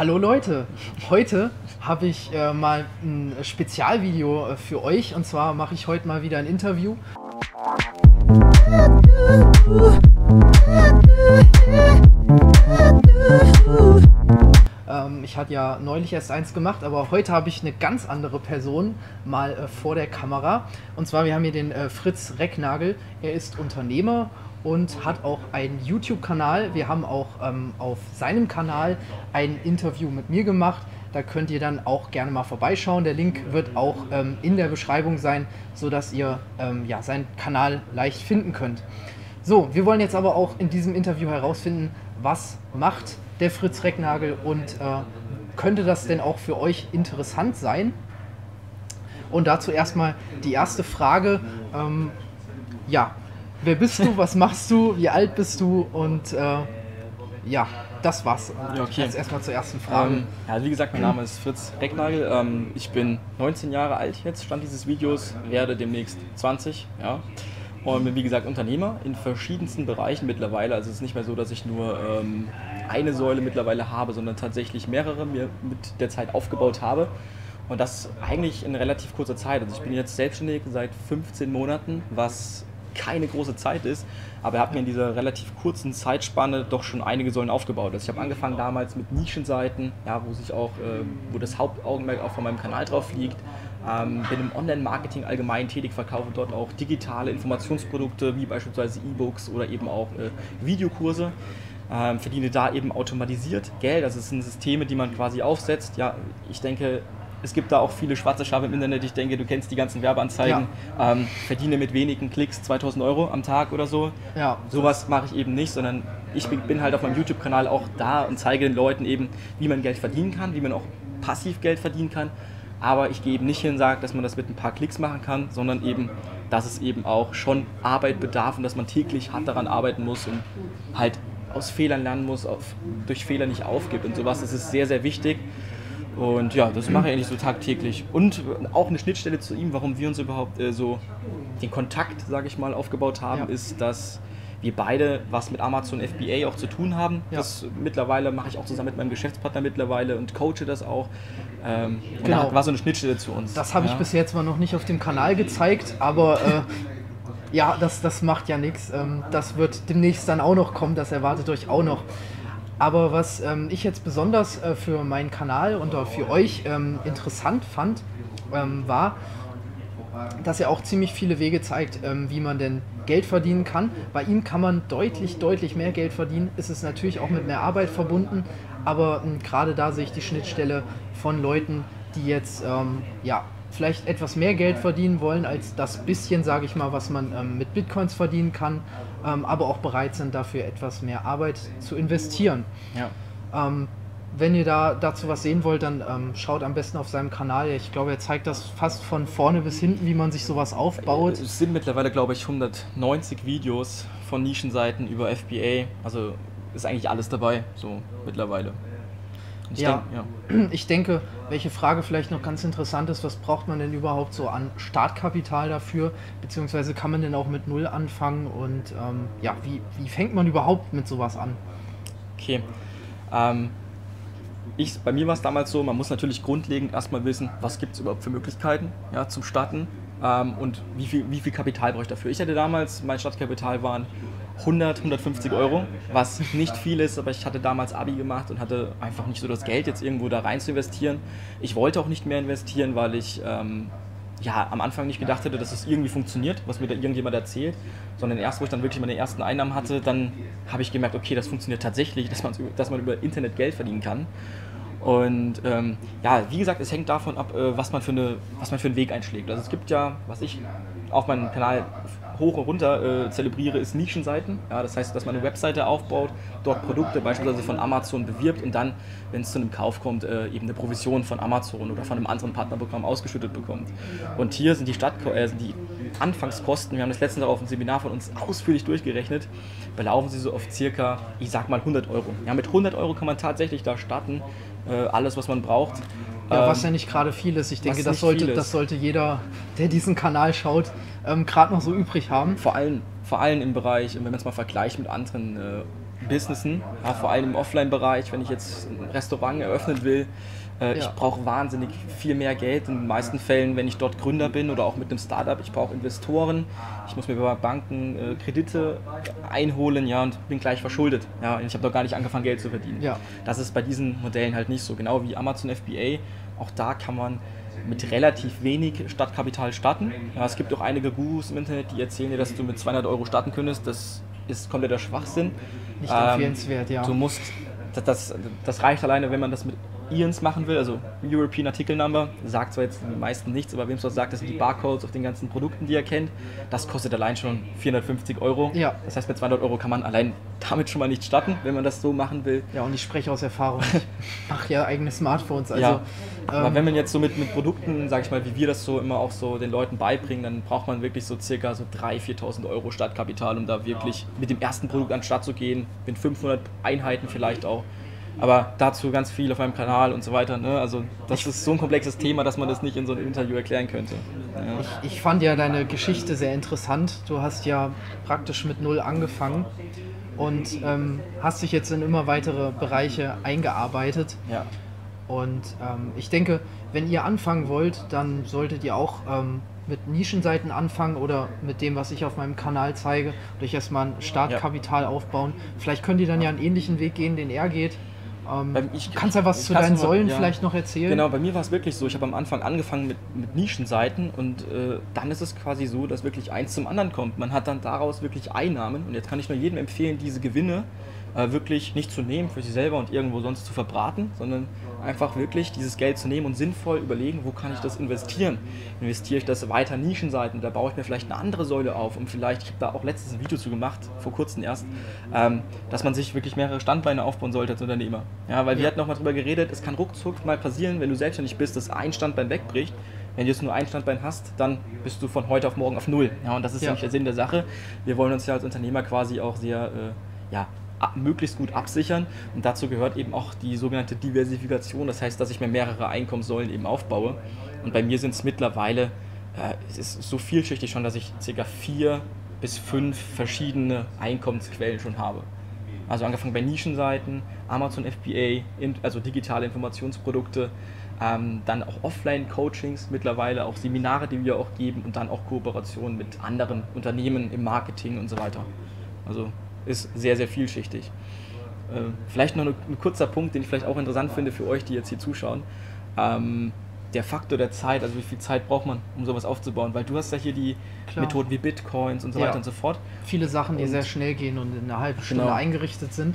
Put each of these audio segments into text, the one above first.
Hallo Leute, heute habe ich mal ein Spezialvideo für euch, und zwar mache ich heute mal wieder ein Interview. Ich hatte ja neulich erst eins gemacht, aber heute habe ich eine ganz andere Person mal vor der Kamera. Und zwar, wir haben hier den Fritz Recknagel. Er ist Unternehmer und hat auch einen YouTube-Kanal. Wir haben auch auf seinem Kanal ein Interview mit mir gemacht. Da könnt ihr dann auch gerne mal vorbeischauen. Der Link wird auch in der Beschreibung sein, sodass ihr seinen Kanal leicht finden könnt. So, wir wollen jetzt aber auch in diesem Interview herausfinden, was macht der Fritz Recknagel und könnte das denn auch für euch interessant sein? Und dazu erstmal die erste Frage. Wer bist du, was machst du, wie alt bist du und das war's. Ja, okay. Jetzt erstmal zur ersten Frage. Wie gesagt, mein Name ist Fritz Recknagel. Ich bin 19 Jahre alt jetzt, Stand dieses Videos, werde demnächst 20. Ja. Und bin, wie gesagt, Unternehmer in verschiedensten Bereichen mittlerweile. Also es ist nicht mehr so, dass ich nur eine Säule mittlerweile habe, sondern tatsächlich mehrere mir mit der Zeit aufgebaut habe. Und das eigentlich in relativ kurzer Zeit. Also ich bin jetzt selbstständig seit 15 Monaten, was keine große Zeit ist, aber ich habe mir in dieser relativ kurzen Zeitspanne doch schon einige Säulen aufgebaut. Also ich habe angefangen damals mit Nischenseiten, wo das Hauptaugenmerk auch von meinem Kanal drauf liegt. Bin im Online-Marketing allgemein tätig, verkaufe dort auch digitale Informationsprodukte, wie beispielsweise E-Books oder eben auch Videokurse. Verdiene da eben automatisiert Geld, also es sind Systeme, die man quasi aufsetzt. Ja, ich denke, es gibt da auch viele schwarze Schafe im Internet. Ich denke, du kennst die ganzen Werbeanzeigen. Ja. Verdiene mit wenigen Klicks 2000 Euro am Tag oder so. Ja. Sowas mache ich eben nicht, sondern ich bin halt auf meinem YouTube-Kanal auch da und zeige den Leuten eben, wie man Geld verdienen kann, wie man auch passiv Geld verdienen kann. Aber ich gehe eben nicht hin und sage, dass man das mit ein paar Klicks machen kann, sondern eben, dass es eben auch schon Arbeit bedarf und dass man täglich hart daran arbeiten muss und halt aus Fehlern lernen muss, durch Fehler nicht aufgibt und sowas. Das ist sehr, sehr wichtig. Und ja, das mache ich eigentlich so tagtäglich. Und auch eine Schnittstelle zu ihm, warum wir uns überhaupt so den Kontakt, sage ich mal, aufgebaut haben, ist, dass wir beide was mit Amazon FBA auch zu tun haben. Ja. Das mittlerweile mache ich auch zusammen mit meinem Geschäftspartner mittlerweile und coache das auch. Und da war so eine Schnittstelle zu uns. Das habe ich bis jetzt mal noch nicht auf dem Kanal gezeigt, aber das macht ja nichts. Das wird demnächst dann auch noch kommen, das erwartet euch auch noch. Aber was ich jetzt besonders für meinen Kanal und auch für euch interessant fand, war, dass er auch ziemlich viele Wege zeigt, wie man denn Geld verdienen kann. Bei ihm kann man deutlich mehr Geld verdienen. Es ist natürlich auch mit mehr Arbeit verbunden, aber gerade da sehe ich die Schnittstelle von Leuten, die jetzt vielleicht etwas mehr Geld verdienen wollen als das bisschen, sage ich mal, was man mit Bitcoins verdienen kann, aber auch bereit sind, dafür etwas mehr Arbeit zu investieren. Ja. Wenn ihr dazu was sehen wollt, dann schaut am besten auf seinem Kanal. Ich glaube, er zeigt das fast von vorne bis hinten, wie man sich sowas aufbaut. Es sind mittlerweile, glaube ich, 190 Videos von Nischenseiten über FBA. Also ist eigentlich alles dabei, so mittlerweile. Ich denke, welche Frage vielleicht noch ganz interessant ist, was braucht man denn überhaupt so an Startkapital dafür, beziehungsweise kann man denn auch mit Null anfangen und wie fängt man überhaupt mit sowas an? Okay, bei mir war es damals so, man muss natürlich grundlegend erstmal wissen, was gibt es überhaupt für Möglichkeiten zum Starten und wie viel Kapital brauche ich dafür. Ich hatte damals, mein Startkapital waren 150 Euro, was nicht viel ist, aber ich hatte damals Abi gemacht und hatte einfach nicht so das Geld, jetzt irgendwo da rein zu investieren. Ich wollte auch nicht mehr investieren, weil ich am Anfang nicht gedacht hätte, dass es irgendwie funktioniert, was mir da irgendjemand erzählt, sondern erst, wo ich dann wirklich meine ersten Einnahmen hatte, dann habe ich gemerkt, okay, das funktioniert tatsächlich, dass man über Internet Geld verdienen kann. Und wie gesagt, es hängt davon ab, was man für einen Weg einschlägt. Also es gibt ja, was ich auf meinem Kanal hoch und runter zelebriere, ist Nischenseiten. Ja, das heißt, dass man eine Webseite aufbaut, dort Produkte beispielsweise von Amazon bewirbt und dann, wenn es zu einem Kauf kommt, eben eine Provision von Amazon oder von einem anderen Partnerprogramm ausgeschüttet bekommt. Und hier sind die Anfangskosten, wir haben das letztens auch auf einem Seminar von uns ausführlich durchgerechnet, belaufen sie so auf circa, ich sag mal 100 Euro. Ja, mit 100 Euro kann man tatsächlich da starten, alles was man braucht. Ja, was ja nicht gerade viel ist. Ich denke, das sollte jeder, der diesen Kanal schaut, gerade noch so übrig haben. Vor allem im Bereich, wenn man es mal vergleicht mit anderen Businessen, ja, vor allem im Offline-Bereich, wenn ich jetzt ein Restaurant eröffnen will. Ich brauche wahnsinnig viel mehr Geld. In den meisten Fällen, wenn ich dort Gründer bin oder auch mit einem Startup, ich brauche Investoren. Ich muss mir bei Banken Kredite einholen, ja, und bin gleich verschuldet. Ja, und ich habe noch gar nicht angefangen, Geld zu verdienen. Ja. Das ist bei diesen Modellen halt nicht so. Genau wie Amazon FBA. Auch da kann man mit relativ wenig Startkapital starten. Ja, es gibt auch einige Gurus im Internet, die erzählen dir, dass du mit 200 Euro starten könntest. Das ist kompletter Schwachsinn. Nicht empfehlenswert, ja. Du musst, das reicht alleine, wenn man das mit IANS machen will, also European Article Number, sagt zwar jetzt den meisten nichts, aber wem es was sagt, das sind die Barcodes auf den ganzen Produkten, die er kennt, das kostet allein schon 450 Euro. Ja. Das heißt, mit 200 Euro kann man allein damit schon mal nicht starten, wenn man das so machen will. Ja, und ich spreche aus Erfahrung, ich mache ja eigene Smartphones, also... Ja. Aber wenn man jetzt so mit Produkten, sage ich mal, wie wir das so immer auch so den Leuten beibringen, dann braucht man wirklich so circa so 3.000, 4.000 Euro Startkapital, um da wirklich mit dem ersten Produkt an den Start zu gehen, mit 500 Einheiten vielleicht auch. Aber dazu ganz viel auf meinem Kanal und so weiter. Ne? Also das ist so ein komplexes Thema, dass man das nicht in so einem Interview erklären könnte. Ja. Ich fand ja deine Geschichte sehr interessant. Du hast ja praktisch mit null angefangen und hast dich jetzt in immer weitere Bereiche eingearbeitet. Ja. Und ich denke, wenn ihr anfangen wollt, dann solltet ihr auch mit Nischenseiten anfangen oder mit dem, was ich auf meinem Kanal zeige, und euch erstmal ein Startkapital aufbauen. Vielleicht könnt ihr dann ja einen ähnlichen Weg gehen, den er geht. Kannst du ja was zu deinen Säulen vielleicht noch erzählen? Genau, bei mir war es wirklich so, ich habe am Anfang angefangen mit Nischenseiten und dann ist es quasi so, dass wirklich eins zum anderen kommt. Man hat dann daraus wirklich Einnahmen und jetzt kann ich nur jedem empfehlen, diese Gewinne wirklich nicht zu nehmen für sich selber und irgendwo sonst zu verbraten, sondern einfach wirklich dieses Geld zu nehmen und sinnvoll überlegen, wo kann ich das investieren? Investiere ich das weiter Nischenseiten, da baue ich mir vielleicht eine andere Säule auf und vielleicht, ich habe da auch letztens ein Video zu gemacht, vor kurzem erst, dass man sich wirklich mehrere Standbeine aufbauen sollte als Unternehmer. Ja, weil wir hatten noch mal drüber geredet, es kann ruckzuck mal passieren, wenn du selbstständig bist, dass ein Standbein wegbricht. Wenn du jetzt nur ein Standbein hast, dann bist du von heute auf morgen auf null. Ja, und das ist ja nicht der Sinn der Sache. Wir wollen uns ja als Unternehmer quasi auch sehr, möglichst gut absichern und dazu gehört eben auch die sogenannte Diversifikation, das heißt, dass ich mir mehrere Einkommenssäulen eben aufbaue und bei mir sind es mittlerweile, es ist so vielschichtig schon, dass ich ca. 4 bis 5 verschiedene Einkommensquellen schon habe. Also angefangen bei Nischenseiten, Amazon FBA, also digitale Informationsprodukte, dann auch Offline-Coachings mittlerweile, auch Seminare, die wir auch geben und dann auch Kooperationen mit anderen Unternehmen im Marketing und so weiter. Also ist sehr, sehr vielschichtig. Vielleicht noch ein kurzer Punkt, den ich vielleicht auch interessant finde für euch, die jetzt hier zuschauen. Der Faktor der Zeit, also wie viel Zeit braucht man, um sowas aufzubauen? Weil du hast ja hier die Methoden wie Bitcoins und so weiter und so fort. Viele Sachen, die sehr schnell gehen und in einer halben Stunde eingerichtet sind.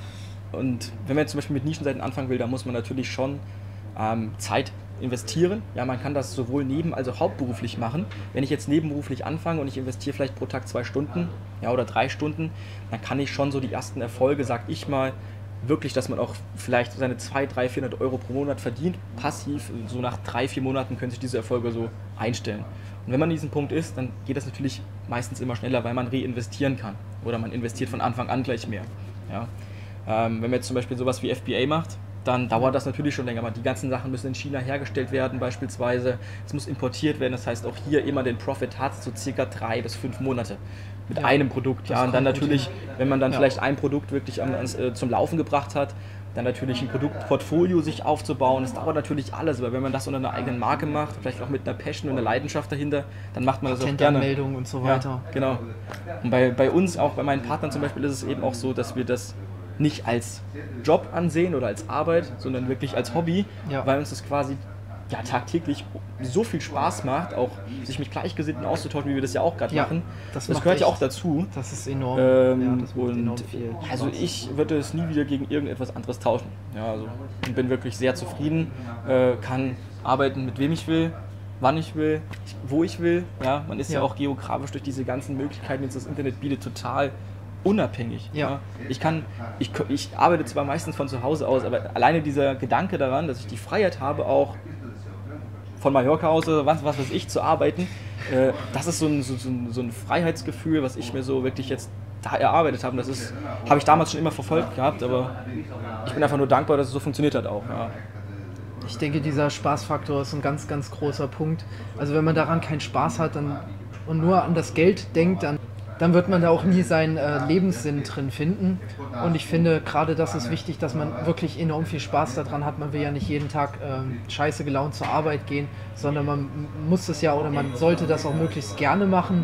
Und wenn man jetzt zum Beispiel mit Nischenseiten anfangen will, dann muss man natürlich schon Zeit investieren. Ja, man kann das sowohl als auch hauptberuflich machen. Wenn ich jetzt nebenberuflich anfange und ich investiere vielleicht pro Tag 2 Stunden oder 3 Stunden, dann kann ich schon so die ersten Erfolge, sag ich mal, wirklich, dass man auch vielleicht seine 200, 300, 400 Euro pro Monat verdient, passiv, so nach 3, 4 Monaten können sich diese Erfolge so einstellen. Und wenn man an diesem Punkt ist, dann geht das natürlich meistens immer schneller, weil man reinvestieren kann oder man investiert von Anfang an gleich mehr. Ja. Wenn man jetzt zum Beispiel sowas wie FBA macht, dann dauert das natürlich schon länger. Aber die ganzen Sachen müssen in China hergestellt werden beispielsweise. Es muss importiert werden. Das heißt, auch hier immer den Profit hat, so circa 3 bis 5 Monate mit einem Produkt. Ja, und dann natürlich, wenn man dann vielleicht ein Produkt wirklich zum Laufen gebracht hat, dann natürlich ein Produktportfolio sich aufzubauen. Das dauert natürlich alles, weil wenn man das unter einer eigenen Marke macht, vielleicht auch mit einer Passion und einer Leidenschaft dahinter, dann macht man das auch gerne. Meldungen und so weiter. Ja, genau. Und bei uns, auch bei meinen Partnern zum Beispiel, ist es eben auch so, dass wir das nicht als Job ansehen oder als Arbeit, sondern wirklich als Hobby, weil uns das quasi tagtäglich so viel Spaß macht, auch sich mit Gleichgesinnten auszutauschen, wie wir das ja auch gerade machen. Das gehört ja auch dazu. Das ist enorm. Das macht enorm viel Spaß. Also ich würde es nie wieder gegen irgendetwas anderes tauschen. Ja, also ich bin wirklich sehr zufrieden, kann arbeiten mit wem ich will, wann ich will, wo ich will. Ja, man ist ja auch geografisch durch diese ganzen Möglichkeiten, die das Internet bietet, total unabhängig. Ja. Ich arbeite zwar meistens von zu Hause aus, aber alleine dieser Gedanke daran, dass ich die Freiheit habe, auch von Mallorca aus oder was weiß ich zu arbeiten, das ist so ein Freiheitsgefühl, was ich mir so wirklich jetzt da erarbeitet habe. Das habe ich damals schon immer verfolgt gehabt, aber ich bin einfach nur dankbar, dass es so funktioniert hat auch. Ja. Ich denke, dieser Spaßfaktor ist ein ganz, ganz großer Punkt. Also wenn man daran keinen Spaß hat und nur an das Geld denkt, dann dann wird man da auch nie seinen Lebenssinn drin finden. Und ich finde, gerade das ist wichtig, dass man wirklich enorm viel Spaß daran hat. Man will ja nicht jeden Tag scheiße gelaunt zur Arbeit gehen, sondern man muss es ja oder man sollte das auch möglichst gerne machen.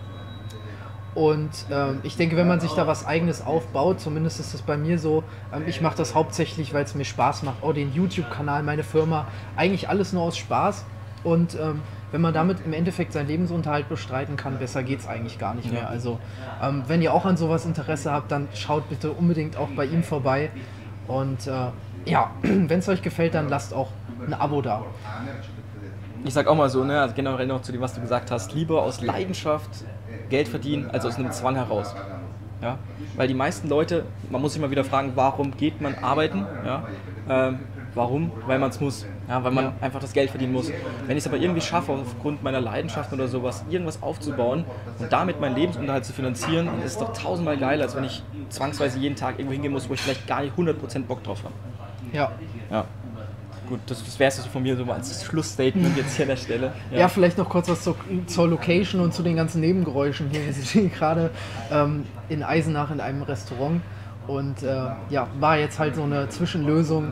Und ich denke, wenn man sich da was Eigenes aufbaut, zumindest ist es bei mir so, ich mache das hauptsächlich, weil es mir Spaß macht. Auch den YouTube-Kanal, meine Firma, eigentlich alles nur aus Spaß. Und wenn man damit im Endeffekt seinen Lebensunterhalt bestreiten kann, besser geht es eigentlich gar nicht mehr. Also wenn ihr auch an sowas Interesse habt, dann schaut bitte unbedingt auch bei ihm vorbei. Und ja, wenn es euch gefällt, dann lasst auch ein Abo da. Ich sag auch mal so, ne, also generell noch zu dem, was du gesagt hast, lieber aus Leidenschaft Geld verdienen, als aus einem Zwang heraus. Ja? Weil die meisten Leute, man muss sich mal wieder fragen, warum geht man arbeiten? Ja? Warum? Weil man es muss. Ja, weil man einfach das Geld verdienen muss. Wenn ich es aber irgendwie schaffe, aufgrund meiner Leidenschaft oder sowas, irgendwas aufzubauen und damit meinen Lebensunterhalt zu finanzieren, ist es doch tausendmal geiler, als wenn ich zwangsweise jeden Tag irgendwo hingehen muss, wo ich vielleicht gar nicht 100% Bock drauf habe. Ja. Ja. Gut, das wäre es von mir so mal als Schlussstatement jetzt hier an der Stelle. Ja, vielleicht noch kurz was zur Location und zu den ganzen Nebengeräuschen hier. Wir sind gerade in Eisenach in einem Restaurant und ja, war jetzt halt so eine Zwischenlösung.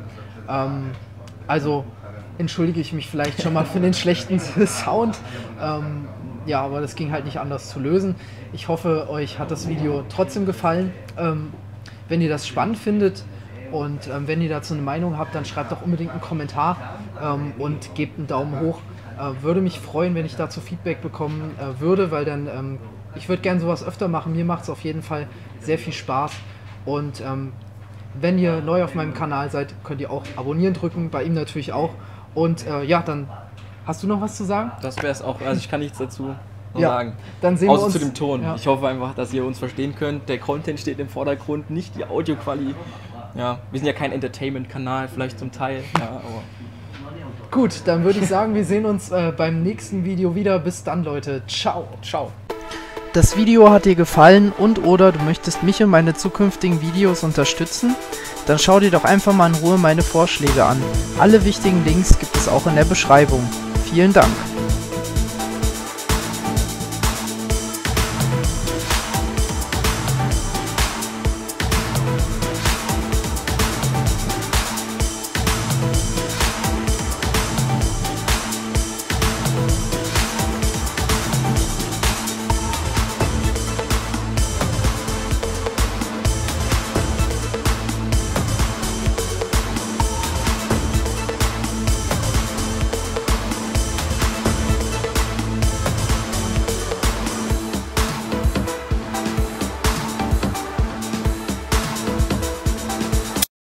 Also entschuldige ich mich vielleicht schon mal für den schlechten Sound. Ja, aber das ging halt nicht anders zu lösen. Ich hoffe, euch hat das Video trotzdem gefallen. Wenn ihr das spannend findet und wenn ihr dazu eine Meinung habt, dann schreibt doch unbedingt einen Kommentar und gebt einen Daumen hoch. Würde mich freuen, wenn ich dazu Feedback bekommen würde, weil dann ich würde gerne sowas öfter machen. Mir macht es auf jeden Fall sehr viel Spaß. Und wenn ihr neu auf meinem Kanal seid, könnt ihr auch abonnieren drücken, bei ihm natürlich auch. Und ja, dann hast du noch was zu sagen? Das wäre es auch, also ich kann nichts dazu sagen. Dann sehen Außer wir uns zu dem Ton. Ja. Ich hoffe einfach, dass ihr uns verstehen könnt. Der Content steht im Vordergrund, nicht die Audioqualität. Ja, wir sind ja kein Entertainment-Kanal, vielleicht zum Teil. Ja, aber gut, dann würde ich sagen, wir sehen uns beim nächsten Video wieder. Bis dann, Leute. Ciao. ciao. Das Video hat dir gefallen und/oder du möchtest mich und meine zukünftigen Videos unterstützen? Dann schau dir doch einfach mal in Ruhe meine Vorschläge an. Alle wichtigen Links gibt es auch in der Beschreibung. Vielen Dank.